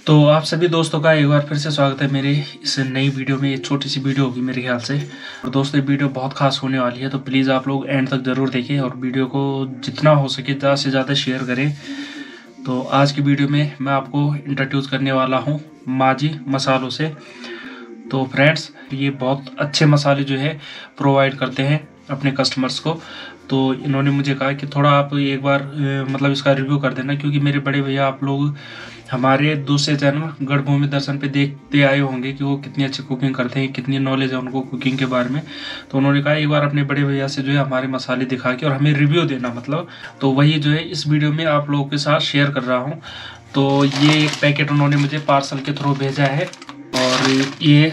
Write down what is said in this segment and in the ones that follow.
तो आप सभी दोस्तों का एक बार फिर से स्वागत है मेरी इस नई वीडियो में। एक छोटी सी वीडियो होगी मेरे ख्याल से। और दोस्तों ये वीडियो बहुत खास होने वाली है, तो प्लीज़ आप लोग एंड तक ज़रूर देखें और वीडियो को जितना हो सके ज़्यादा से ज़्यादा शेयर करें। तो आज की वीडियो में मैं आपको इंट्रोड्यूस करने वाला हूँ माजी मसालों से। तो फ्रेंड्स, ये बहुत अच्छे मसाले जो है प्रोवाइड करते हैं अपने कस्टमर्स को। तो इन्होंने मुझे कहा कि थोड़ा आप एक बार मतलब इसका रिव्यू कर देना, क्योंकि मेरे बड़े भैया आप लोग हमारे दूसरे चैनल गढ़भूमि दर्शन पे देखते आए होंगे कि वो कितनी अच्छी कुकिंग करते हैं, कितनी नॉलेज है उनको कुकिंग के बारे में। तो उन्होंने कहा एक बार अपने बड़े भैया से जो है हमारे मसाले दिखा के और हमें रिव्यू देना, मतलब तो वही जो है इस वीडियो में आप लोगों के साथ शेयर कर रहा हूँ। तो ये एक पैकेट उन्होंने मुझे पार्सल के थ्रू भेजा है और ये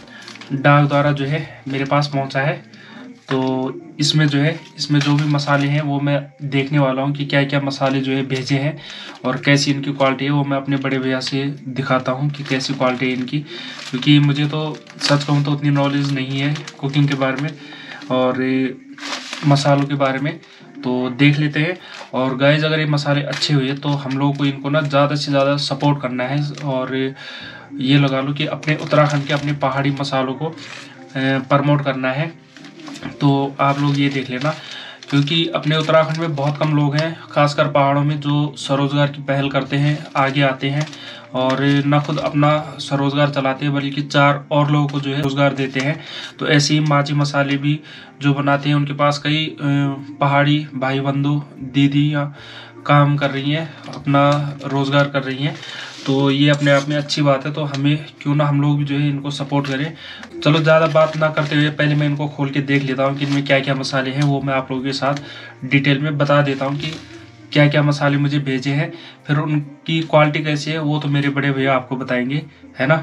डाक द्वारा जो है मेरे पास पहुँचा है। तो इसमें जो भी मसाले हैं वो मैं देखने वाला हूँ कि क्या क्या मसाले जो है भेजे हैं और कैसी इनकी क्वालिटी है। वो मैं अपने बड़े भैया से दिखाता हूँ कि कैसी क्वालिटी है इनकी, क्योंकि मुझे तो सच कहूँ तो उतनी नॉलेज नहीं है कुकिंग के बारे में और मसालों के बारे में। तो देख लेते हैं। और गाइस, अगर ये मसाले अच्छे हुए तो हम लोगों को इनको ना ज़्यादा से ज़्यादा सपोर्ट करना है और ये लगा लो कि अपने उत्तराखंड के अपने पहाड़ी मसालों को प्रमोट करना है। तो आप लोग ये देख लेना, क्योंकि अपने उत्तराखंड में बहुत कम लोग हैं, खासकर पहाड़ों में, जो स्वरोजगार की पहल करते हैं, आगे आते हैं और न खुद अपना स्वरोजगार चलाते हैं बल्कि 4 और लोगों को जो है रोजगार देते हैं। तो ऐसे ही माची मसाले भी जो बनाते हैं, उनके पास कई पहाड़ी भाई बंधु दीदियाँ काम कर रही हैं, अपना रोजगार कर रही हैं। तो ये अपने आप में अच्छी बात है। तो हमें क्यों ना हम लोग भी जो है इनको सपोर्ट करें। चलो ज़्यादा बात ना करते हुए पहले मैं इनको खोल के देख लेता हूँ कि इनमें क्या क्या मसाले हैं। वो मैं आप लोगों के साथ डिटेल में बता देता हूँ कि क्या क्या मसाले मुझे भेजे हैं, फिर उनकी क्वालिटी कैसी है वो तो मेरे बड़े भैया आपको बताएंगे, है ना।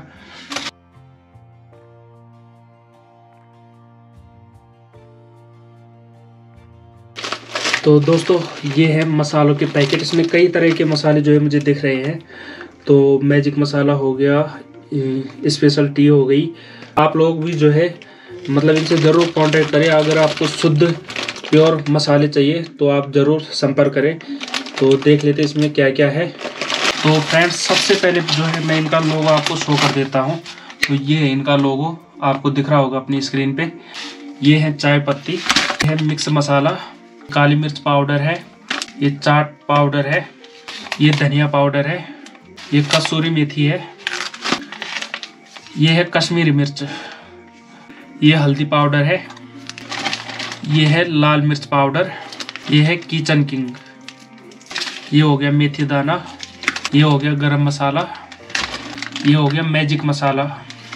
तो दोस्तों, ये है मसालों के पैकेट। इसमें कई तरह के मसाले जो है मुझे दिख रहे हैं। तो मैजिक मसाला हो गया, स्पेशल टी हो गई। आप लोग भी जो है मतलब इनसे ज़रूर कांटेक्ट करें। अगर आपको शुद्ध प्योर मसाले चाहिए तो आप ज़रूर संपर्क करें। तो देख लेते हैं इसमें क्या क्या है। तो फ्रेंड्स, सबसे पहले जो है मैं इनका लोगो आपको शो कर देता हूँ। तो ये है इनका लोगो, आपको दिख रहा होगा अपनी स्क्रीन पे। ये है चाय पत्ती, ये है मिक्स मसाला, काली मिर्च पाउडर है, ये चाट पाउडर है, ये धनिया पाउडर है, ये कसूरी मेथी है, ये है कश्मीरी मिर्च, ये हल्दी पाउडर है, ये है लाल मिर्च पाउडर, ये है किचन किंग, ये हो गया मेथी दाना, ये हो गया गरम मसाला, ये हो गया मैजिक मसाला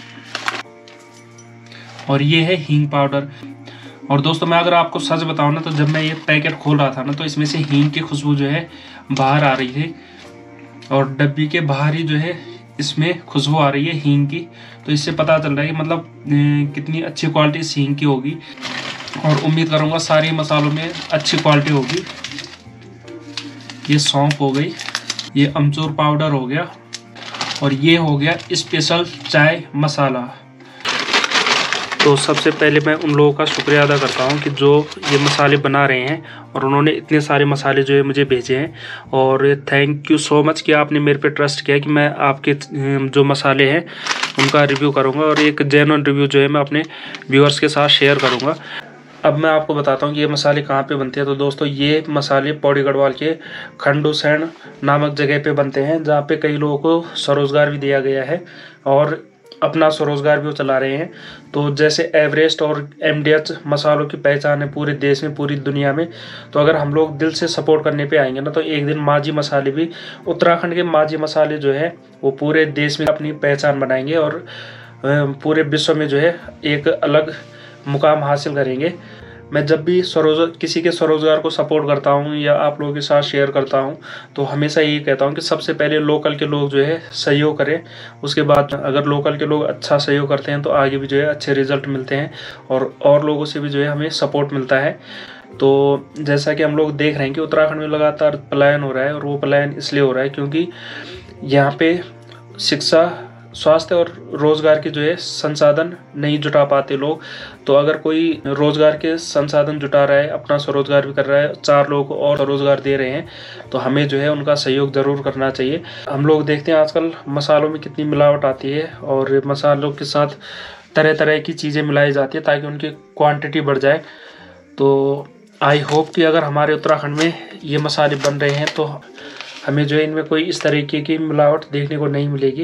और ये है हींग पाउडर। और दोस्तों, मैं अगर आपको सच बताऊं ना, तो जब मैं ये पैकेट खोल रहा था ना, तो इसमें से हींग की खुशबू जो है बाहर आ रही थी और डब्बी के बाहर ही जो है इसमें खुशबू आ रही है हींग की। तो इससे पता चल रहा है कि मतलब कितनी अच्छी क्वालिटी इस हींग की होगी और उम्मीद करूंगा सारे मसालों में अच्छी क्वालिटी होगी। ये सौंफ हो गई, ये अमचूर पाउडर हो गया और ये हो गया स्पेशल चाय मसाला। तो सबसे पहले मैं उन लोगों का शुक्रिया अदा करता हूं कि जो ये मसाले बना रहे हैं और उन्होंने इतने सारे मसाले जो है मुझे भेजे हैं। और थैंक यू सो मच कि आपने मेरे पे ट्रस्ट किया कि मैं आपके जो मसाले हैं उनका रिव्यू करूंगा और एक जेन्युइन रिव्यू जो है मैं अपने व्यूअर्स के साथ शेयर करूंगा। अब मैं आपको बताता हूं कि ये मसाले कहाँ पे बनते हैं। तो दोस्तों, ये मसाले पौड़ी गढ़वाल के खंडूसैन नामक जगह पे बनते हैं, जहाँ पे कई लोगों को स्वरोजगार भी दिया गया है और अपना स्वरोजगार भी वो चला रहे हैं। तो जैसे एवरेस्ट और MDH मसालों की पहचान है पूरे देश में, पूरी दुनिया में। तो अगर हम लोग दिल से सपोर्ट करने पे आएंगे ना, तो एक दिन माजी मसाले भी, उत्तराखंड के माजी मसाले जो है वो पूरे देश में अपनी पहचान बनाएंगे और पूरे विश्व में जो है एक अलग मुकाम हासिल करेंगे। मैं जब भी किसी के स्वरोजगार को सपोर्ट करता हूँ या आप लोगों के साथ शेयर करता हूँ, तो हमेशा यही कहता हूँ कि सबसे पहले लोकल के लोग जो है सहयोग करें। उसके बाद अगर लोकल के लोग अच्छा सहयोग करते हैं तो आगे भी जो है अच्छे रिजल्ट मिलते हैं और लोगों से भी जो है हमें सपोर्ट मिलता है। तो जैसा कि हम लोग देख रहे हैं कि उत्तराखंड में लगातार पलायन हो रहा है और वो पलायन इसलिए हो रहा है क्योंकि यहाँ पे शिक्षा स्वास्थ्य और रोज़गार के जो है संसाधन नहीं जुटा पाते लोग। तो अगर कोई रोज़गार के संसाधन जुटा रहा है, अपना स्वरोजगार भी कर रहा है, 4 लोगों को और रोज़गार दे रहे हैं, तो हमें जो है उनका सहयोग ज़रूर करना चाहिए। हम लोग देखते हैं आजकल मसालों में कितनी मिलावट आती है और मसालों के साथ तरह तरह की चीज़ें मिलाई जाती है ताकि उनकी क्वांटिटी बढ़ जाए। तो आई होप कि अगर हमारे उत्तराखंड में ये मसाले बन रहे हैं तो हमें जो है इनमें कोई इस तरीके की मिलावट देखने को नहीं मिलेगी।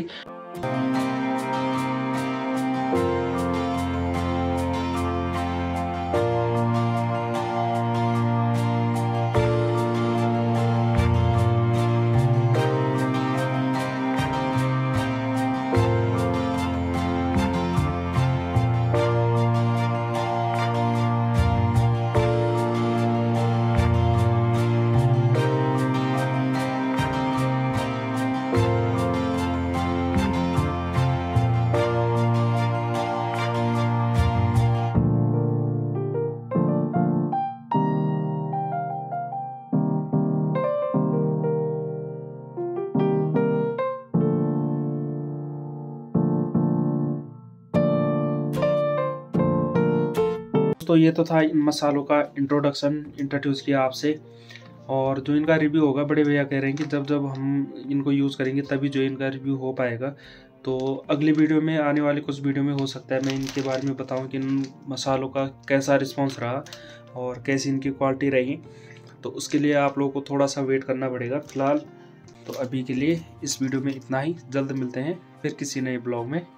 तो ये तो था इन मसालों का इंट्रोड्यूस किया आपसे। और जो इनका रिव्यू होगा, बड़े भैया कह रहे हैं कि जब जब हम इनको यूज़ करेंगे तभी जो इनका रिव्यू हो पाएगा। तो अगली वीडियो में, आने वाले कुछ वीडियो में हो सकता है मैं इनके बारे में बताऊं कि इन मसालों का कैसा रिस्पांस रहा और कैसी इनकी क्वालिटी रही। तो उसके लिए आप लोगों को थोड़ा सा वेट करना पड़ेगा फिलहाल। तो अभी के लिए इस वीडियो में इतना ही। जल्द मिलते हैं फिर किसी नए ब्लॉग में।